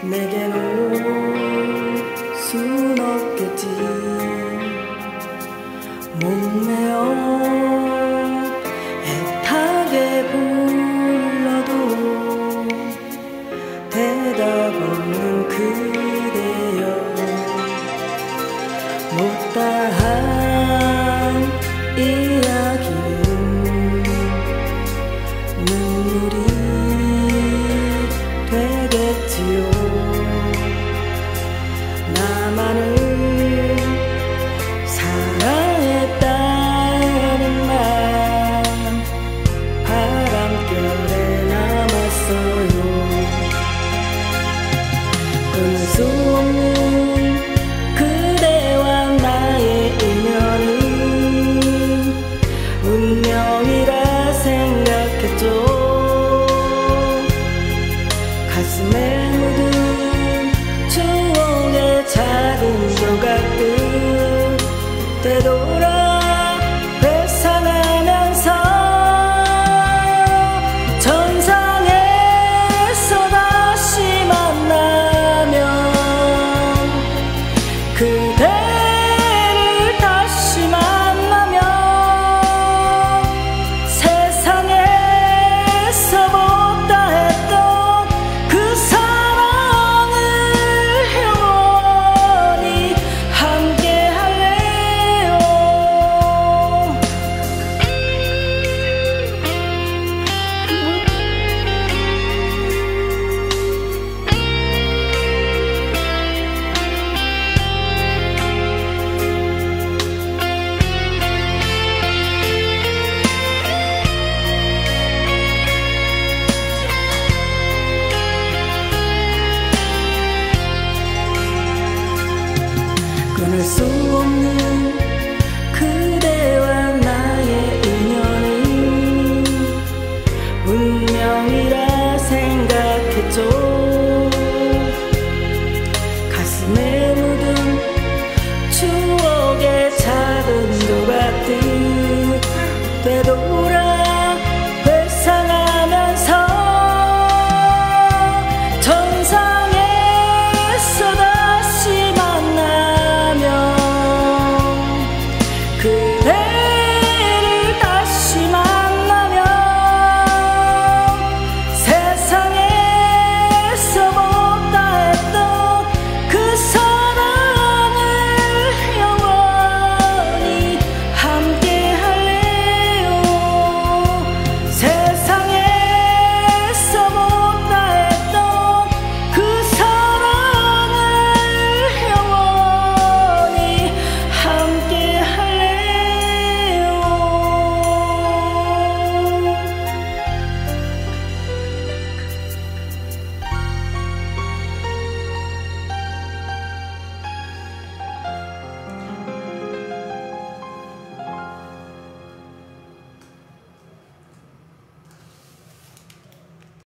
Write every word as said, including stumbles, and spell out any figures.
내겐 올 순 없겠지. 목매어 애타게 불러도 대답 없는 그대여, 못다한 이야기는 눈물이 되겠지요. 나만을 사랑했다는 말 바람결에 남았어요. 끊을 수 없는 그대와 나의 인연은 운명이라 생각했죠. 가슴에 묻은 추억의 작은 조각들 되돌아 회상하면서 전상에서 다시 만나면 그대를 다시 만나면 세상에서 못다 했던 그 사랑을 영원히 함께 할래요. 끊을 수 없는